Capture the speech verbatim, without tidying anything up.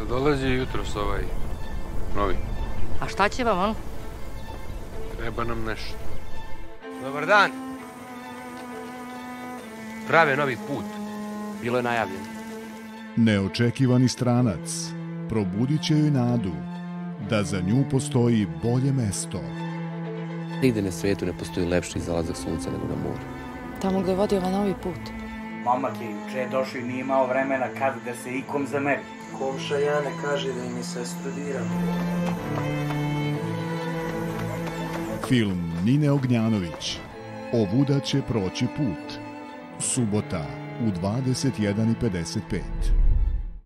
Dolazi jutros ovaj novi. A šta će vam on? Treba nam nešto. Dobar dan. Prave novi put. Bilo je najavljeno. Neočekivani stranac probudit će joj nadu da za nju postoji bolje mesto. Nigde na svijetu ne postoji lepši zalazak sunca nego na moru. Tamo gde vodi ovaj novi put. Momak je juče došao i nije imao vremena kad da se ikom zameri. Komša Jane kaže da im je sestru dira. Film Nine Ognjanović Ovuda će proći put. Subota u dvadeset jedan i pedeset pet.